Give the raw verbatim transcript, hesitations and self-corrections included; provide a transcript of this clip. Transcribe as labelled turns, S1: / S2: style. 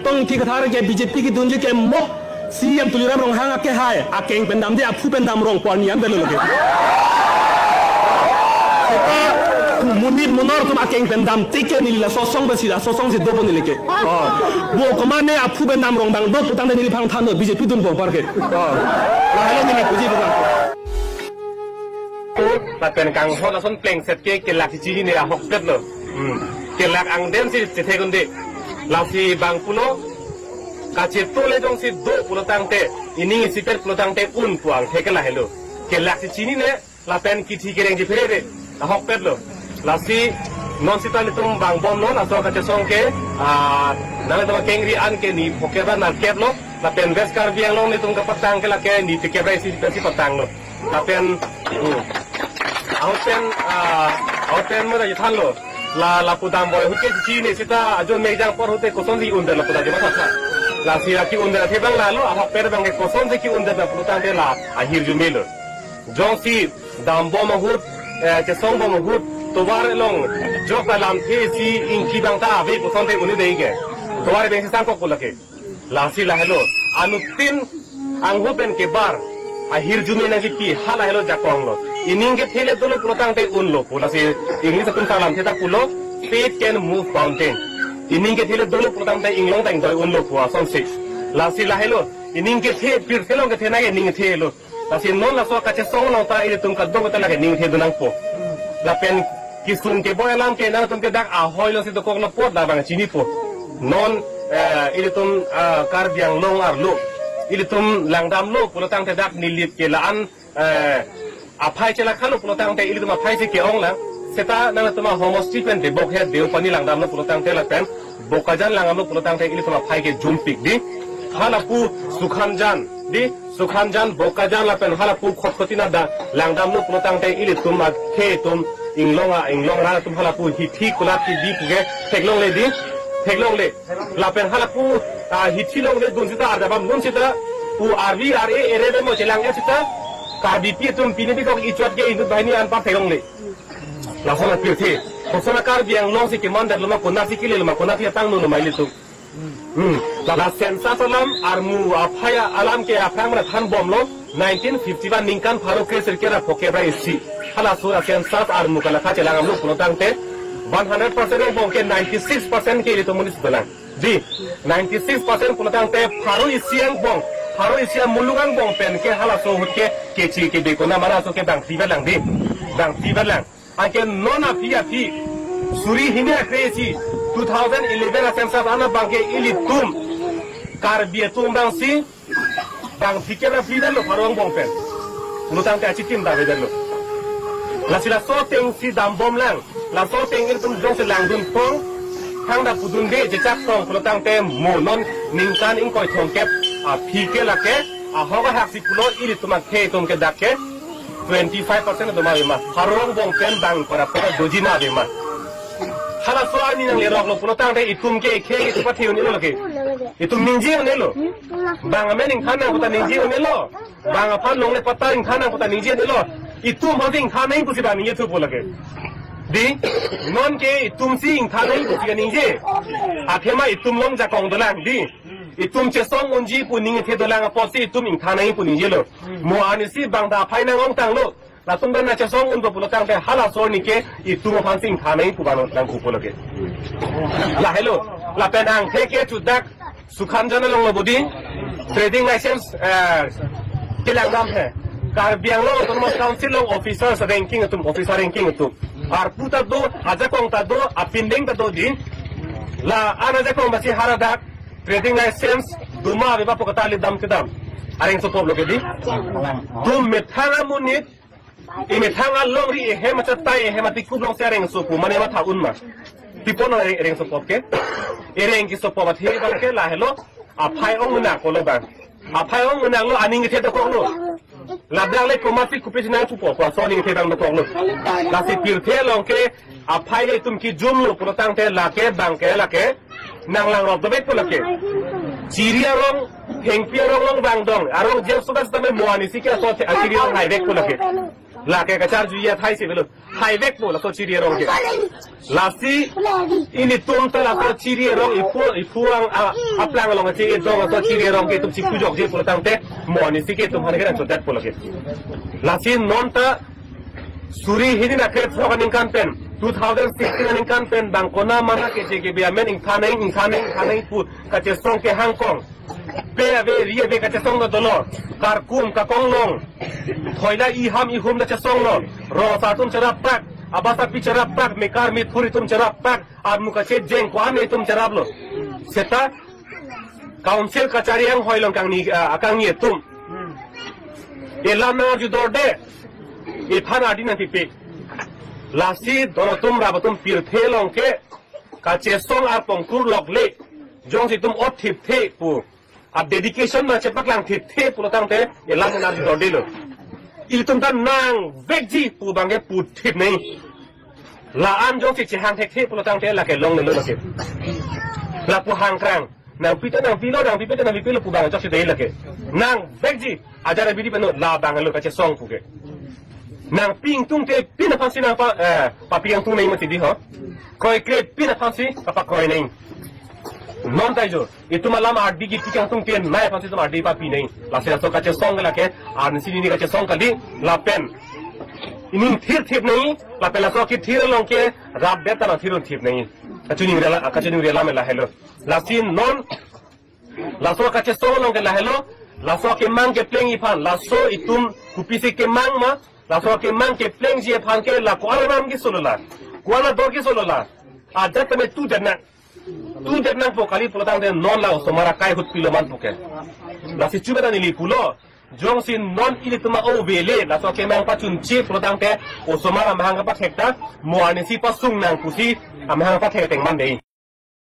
S1: tong ti ka thar ke B J P ki dun je ke mo C M tuliram rong hanga ke hai a keng pendam de a phu pendam rong pon yan belo loke munit munor tum a keng pendam tike ni la sosong ba sida sosong se dobo ni leke oh bo komane a phu pendam rong bang do putang de ni phang than B J P dun bo par ke oh la halo ni ku ji ba
S2: ta pen kang ho la son pleng set ke ke lak chi ni a hok pet lo ke lak ang dem si te the gon de la si bang pulo ka che to le jong si do pulo tang te ini si per pulo tang te un puang the ke la hello ke lak chi ni ne la pen ki thi ke reng ji phere de a hok pet lo la si non si tali tum bang bom lo la so ka che song ke a na le to kengri an ke ni poke ba na ket lo la pen ves kar biang lo ni tum ka patang ke la ke ni te ke ba si si patang lo la pen Auten auten mo da yathan lo la la pudam boy huke chi ne sita ajon me jang por hote koson di under la puda jema sa la sia ki under the bang la lo a per bang koson de ki under da puta de la a hir ju melo jong si dam bo ma hut che song bo ma hut to war long jo ka lam the si in ki bang ta ve koson de uni de ge to war be sang ko ko la ke la si la hello anu tin ang hupen ke bar ahir jumi na ki hala hello jakong lo ining ke thele dolo protang te un lo pula se english tun talam theta pulo faith can move mountain ining ke thele dolo protang te inglong tang doi un lo puwa son six la si la hello ining ke the pir thelo ke thena ke ning the lo la si non la so ka che song lo ta ile tum ka do ta la ke ning the dunang po la pen ki sun ke boy lam ke na tum ke dak a hoi lo si do kok lo pot la bang chini po non ile tum kar biang long ar lo ili tum langdam lo pulo tang te dak nilit ke laan aphai chela khalo pulo tang te ili tum aphai se ke ong la seta na tuma homo stephen de bok he deu pani langdam lo pulo tang te la pen bokajan langam lo pulo tang te ili tum aphai ke jum pik di hala pu sukhanjan di sukhanjan bokajan la pen hala pu khot khotina da langdam lo pulo tang te ili tum a khe tum inglonga inglong ra tum hala pu hi thi kula ti di ge teklong le di teklong le la pen hala pu hi thi long le gun sita da bam gun sita pu R V R A ere be mo chelang ya sita ka bi pi tum pi ne bi ko i chot ge indu bani an pa teklong le la sona pi the ko sona kar biang long si ke man da luma ko na si ke le luma ko na ti tang no no mai le tu hm la la sensa salam armu aphaya alam ke aphang ra than bom lo nineteen fifty-one ningkan farok ke sir ke ra poke ba isi hala sura sensa armu kala kha chelang am lo ko tang te one hundred percent bom ke ninety-six percent ke to munis balang di ninety-six percent ko tang te faro isiang bom faro isiang mulugang bom pen ke hala so hut ke ke chi ke be ko na mara so ke bang fi balang di bang fi balang ake nona fi afi suri hine kresi twenty eleven sensa ana bangke ili tum kar bia tum bang si bang fikera fi dalo farong bom pen ko tang te achitim da be dalo la sila so teng si dam bom lang la so teng il tum jong se lang dun pong hang da pudun de je chak tong ko tang te mo non ningkan ing koi thong kep a phike la ke a hoga hak si pulo ili tum ke tum ke dak ke twenty-five percent do ma ma harong bong pen bang para para dojina de ma hala so ani nang le rok lo pulo tang te itum ke ke ke pa thiu ni lo ke itum ningji ne lo bang ame ning khana ko ta ningji ne lo bang a phan long le pata ing khana ko ta ningji ne lo itum ho ding khana ing ku si ba ni thu pulo ke di non ke itum si ing khana ing ku si ga ningji a thema itum long ja kong do lang di itum che song unji pu ning the do lang a po si itum ing khana ing pu ningji lo mo ani si bang da phai na ngong tang lo la tum na che song un do pulo tang te hala so ni ke itum phan sing khana ing pu ba no lang ku pulo ke la hello la penang the ke chu dak sukhan jana long lo bodi trading license ke lang dam hai kar biang lo autonomous council lo officers ranking tum officer ranking tum ar puta do aja kong ta do apinding ta do din la ana ja kong basi harada trading license duma be ba pokata li dam ke dam areng so poblo ke di dum methanga munit i methanga longri e hema chatai e hema tikub long sereng so pu mane ma tha unma tipon areng so pop ke ereng ki so pop the ba ke la hello a phai ong na ko lo ba a phai ong na lo aning ke the ko lo la dang le ko ma ti ku pe na tu po ko so ning ke dang ko lo la si pir the long ke a phai le tum ki jum lo pro tang te la ke bang ke la ke nang lang rob do be ko la ke chiria rong heng pia rong long bang dong arong je so das tame moani si ke so te chiria rong hai be ko la ke la ke ka char ju ya thai si belo hai vek bo la so chiri rong ke la si ini tum ta la so chiri rong i pu i pu ang a plang long che e dong so chiri rong ke tum chi ku jok je pu tang te mo ni si ke tum han ke ran so dat pu la ke la si non ta suri hidin a kret so kan kan pen two thousand sixteen in kan pen bang kona mana ke je ke bia men in thanai in thanai thanai pu ka che song ke hang kong pe ave ri ave ka che song no dolor kar kum ka kong long thoila i ham i hum da che song no ro sa tum charap pak abasa pi charap pak me kar mi thuri tum charap pak ab mu ka che jeng kwa me tum charap lo seta council kachari ang hoilong kang ni akang ye tum elam na ju dorde e thana din ti pe lasi dono tum ra tum pir the long ke ka che song ar pong kur lok le jong si tum ot thip the pu a dedication ma che pak lang thip the pu tang te e lang na do de lo il tum tan nang vegji pu bang ke pu thip nei la an jong si che hang the the pu tang te la ke long ne lo ke la pu hang krang nang pi ta nang pi lo nang pi pe nang pi pe lo pu bang chok si de la ke nang vegji ajara bi di pe no la bang lo ka che song pu ke nang ping tung te pina pasi nang pa eh pa piang tung nei mati di ho koi kre pina pasi pa koi nei non dai jo itu malam adi gi piang tung te nai pasi to adi pa pi nei la se so ka che song la ke an si ni ka che song ka di la pen ini thir thir nei la pe la so ki thir long ke rab de ta na thir thir nei ka chuni re la ka chuni re la me la hello la sin non la so ka che song long ke la hello la so ke mang ke pleng i pan la so itum kupisi ke mang ma la so ke man ke pleng je phan ke la kwala nam ki solo la kwala do ki solo la a jat me tu denna tu denna po kali po tang de non la so mara kai hut pilo man po ke la si chuba ni li pulo jong sin non ili tuma o vele la so ke mang pa chun chi po tang ke o so mara mahanga pa thekta mo ani si pa sung nang pusi am hang pa thek teng man dei